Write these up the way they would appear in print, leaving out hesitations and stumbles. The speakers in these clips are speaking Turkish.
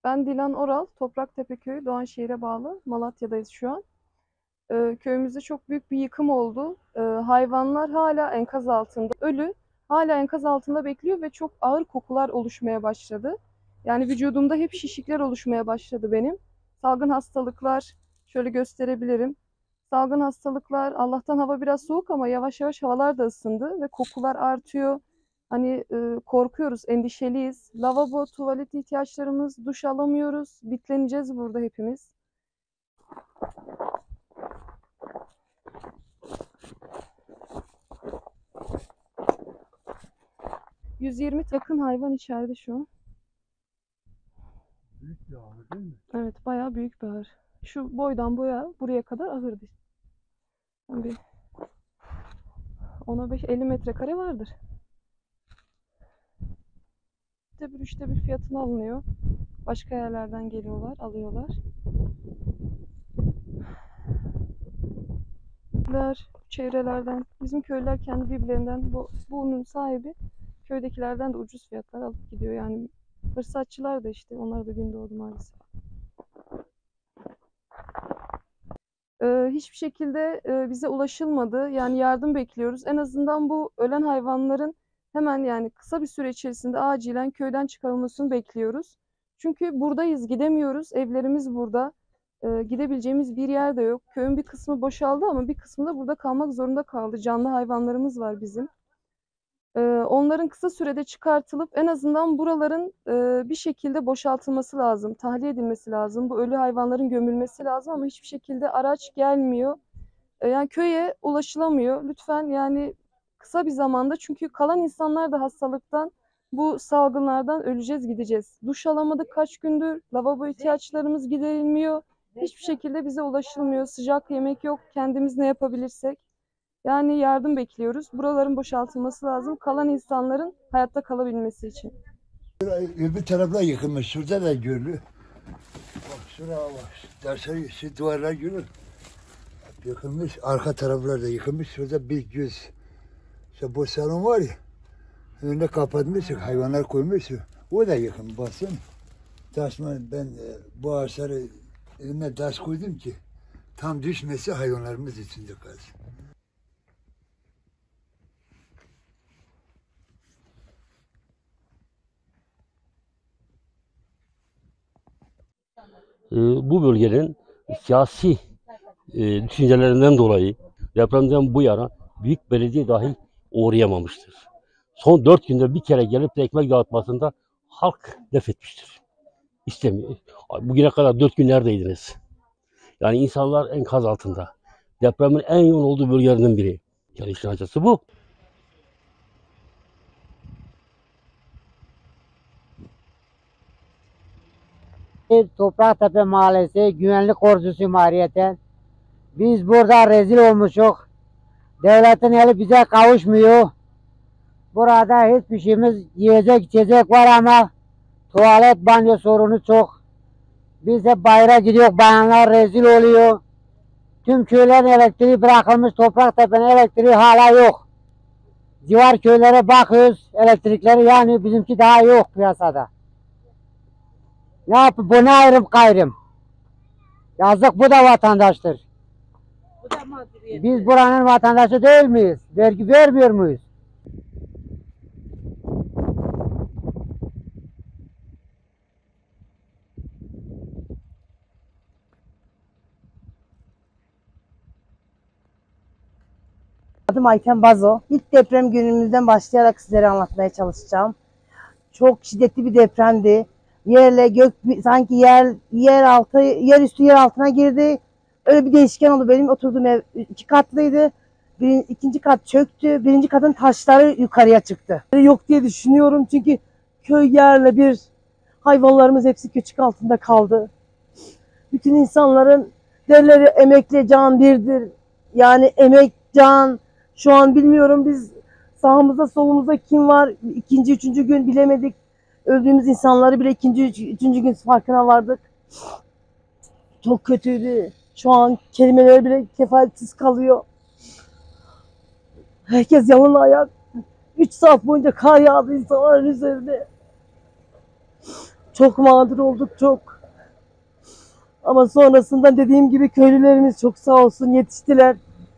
Ben Dilan Oral, Topraktepe Köyü, Doğanşehir'e bağlı. Malatya'dayız şu an. Köyümüzde çok büyük bir yıkım oldu. Hayvanlar hala enkaz altında, ölü, hala enkaz altında bekliyor ve çok ağır kokular oluşmaya başladı. Yani vücudumda hep şişikler oluşmaya başladı benim. Salgın hastalıklar, şöyle gösterebilirim. Salgın hastalıklar, Allah'tan hava biraz soğuk ama yavaş yavaş havalar da ısındı ve kokular artıyor. Hani korkuyoruz, endişeliyiz. Lavabo, tuvalet ihtiyaçlarımız, duş alamıyoruz. Bitleneceğiz burada hepimiz. 120 yakın hayvan içeride şu an. Büyük bir ağrı değil mi? Evet, bayağı büyük bir ahır. Şu boydan boya buraya kadar ahırdı. Yani bir 10-15-50 metrekare vardır. Üçte bir, üçte bir fiyatına alınıyor. Başka yerlerden geliyorlar, alıyorlar. Çevrelerden, bizim köylüler kendi birbirlerinden, bunun sahibi köydekilerden de ucuz fiyatlar alıp gidiyor. Yani fırsatçılar da işte, onlar da gün doğdu maalesef. Hiçbir şekilde bize ulaşılmadı. Yani yardım bekliyoruz. En azından bu ölen hayvanların hemen, yani kısa bir süre içerisinde acilen köyden çıkarılmasını bekliyoruz. Çünkü buradayız, gidemiyoruz. Evlerimiz burada. Gidebileceğimiz bir yer de yok. Köyün bir kısmı boşaldı ama bir kısmı da burada kalmak zorunda kaldı. Canlı hayvanlarımız var bizim. Onların kısa sürede çıkartılıp en azından buraların bir şekilde boşaltılması lazım, tahliye edilmesi lazım. Bu ölü hayvanların gömülmesi lazım ama hiçbir şekilde araç gelmiyor. Yani köye ulaşılamıyor. Lütfen, yani kısa bir zamanda, çünkü kalan insanlar da hastalıktan, bu salgınlardan öleceğiz, gideceğiz. Duş alamadık kaç gündür. Lavabo ihtiyaçlarımız giderilmiyor. Hiçbir şekilde bize ulaşılmıyor. Sıcak yemek yok. Kendimiz ne yapabilirsek. Yani yardım bekliyoruz. Buraların boşaltılması lazım. Kalan insanların hayatta kalabilmesi için. Öbür taraflar yıkılmış. Şurada da görülür. Bak şuraya bak. Dersleri, şu duvarlar görülür. Yıkılmış. Arka taraflar da yıkılmış. Şurada bir göz. İşte bu salon var ya. Önüne kapatmışız. Hayvanlar koymuşuz. O da yıkılmış. Baksana. Taşma ben bu ağaçları önüne taş koydum ki tam düşmesi hayvanlarımız içinde kalsın. Bu bölgenin siyasi düşüncelerinden dolayı depremden bu yana büyük belediye dahi uğrayamamıştır. Son 4 günde bir kere gelip de ekmek dağıtmasında halk def etmiştir. İstemiyor. Bugüne kadar 4 gün neredeydiniz? Yani insanlar enkaz altında. Depremin en yoğun olduğu bölgelerden biri. Yani işin açısı bu. Topraktepe Mahallesi güvenlik korucusuyum ayrıyeten. Biz burada rezil olmuşuk. Devletin eli bize kavuşmuyor. Burada hiçbir şeyimiz, yiyecek içecek var ama tuvalet banyo sorunu çok. Biz hep bayrağa gidiyor, bayanlar rezil oluyor. Tüm köylerin elektriği bırakılmış, Topraktepe'nin elektriği hala yok. Civar köylere bakıyoruz, elektrikleri yani bizimki daha yok piyasada. Ne yapıp bu ne ayrım gayrım? Yazık, bu da vatandaştır. Biz buranın vatandaşı değil miyiz? Vergi vermiyor muyuz? Adım Ayten Bazo. İlk deprem günümüzden başlayarak sizlere anlatmaya çalışacağım. Çok şiddetli bir depremdi. Yerle gök sanki yer üstü yer altına girdi. Öyle bir değişken oldu. Benim oturduğum ev 2 katlıydı. İkinci kat çöktü. Birinci katın taşları yukarıya çıktı. Yok diye düşünüyorum çünkü köy yerle bir, hayvanlarımız hepsi köçük altında kaldı. Bütün insanların derleri emekle can birdir. Yani emek, can. Şu an bilmiyorum, biz sağımızda solumuzda kim var? İkinci, üçüncü gün bilemedik. Öldüğümüz insanları bile ikinci, üçüncü gün farkına vardık. Çok kötüydü. Şu an kelimeler bile kefaletsiz kalıyor. Herkes yalın ayak. 3 saat boyunca kar yağdı insanların üzerine. Çok mağdur olduk, çok. Ama sonrasında dediğim gibi köylülerimiz çok sağ olsun yetiştiler.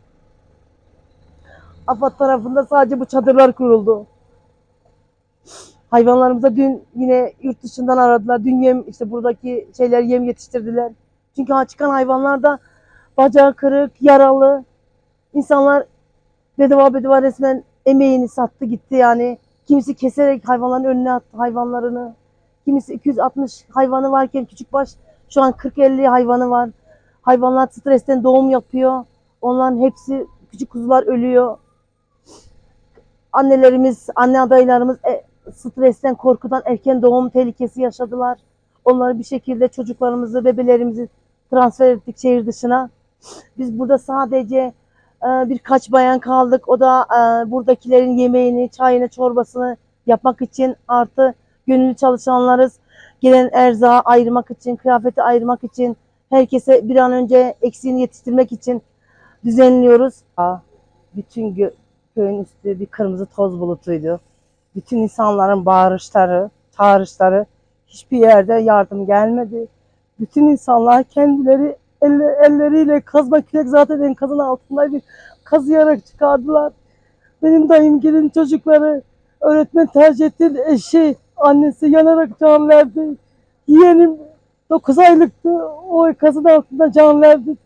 AFAD tarafında sadece bu çadırlar kuruldu. Hayvanlarımıza dün yine yurt dışından aradılar. Dün yem işte buradaki şeyler yem yetiştirdiler. Çünkü çıkan hayvanlar da bacağı kırık, yaralı. İnsanlar bedava resmen emeğini sattı gitti yani. Kimisi keserek hayvanların önüne attı hayvanlarını. Kimisi 260 hayvanı varken küçükbaş şu an 40-50 hayvanı var. Hayvanlar stresten doğum yapıyor. Onların hepsi küçük kuzular ölüyor. Annelerimiz, anne adaylarımız stresten, korkudan erken doğum tehlikesi yaşadılar. Onları bir şekilde çocuklarımızı, bebelerimizi transfer ettik şehir dışına. Biz burada sadece birkaç bayan kaldık. O da buradakilerin yemeğini, çayını, çorbasını yapmak için artı gönüllü çalışanlarız. Gelen erzağı ayırmak için, kıyafeti ayırmak için, herkese bir an önce eksiğini yetiştirmek için düzenliyoruz. Bütün köyün üstü bir kırmızı toz bulutuydu. Bütün insanların bağırışları, çağrışları, hiçbir yerde yardım gelmedi. Bütün insanlar kendileri elleriyle kazma kürek zaten enkazın altındaydı. Kazıyarak çıkardılar. Benim dayım gelin çocukları öğretmen tercih etti. Eşi, annesi yanarak can verdi. Yeğenim 9 aylıktı. O enkazın altında can verdi.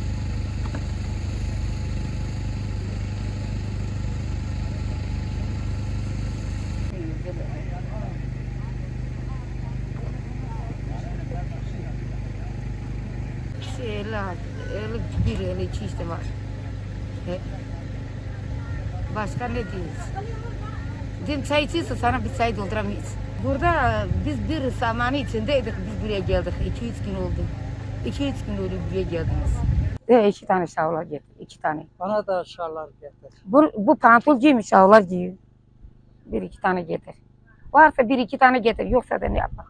Bir 52 işte var. Başka ne diyoruz? Dedim çay içiyorsa sana bir çay dolduramayız. Burada biz bir zamanı içindeydik, biz buraya geldik. 2-3 gün oldu. 2-3 gün oldu buraya geldiniz. 2 tane şavlar getir, 2 tane. Bana da şallar getir. Bu pantol giymiş, şavlar giyiyor. 1-2 tane getir. Varsa 1-2 tane getir, yoksa da ne yapalım?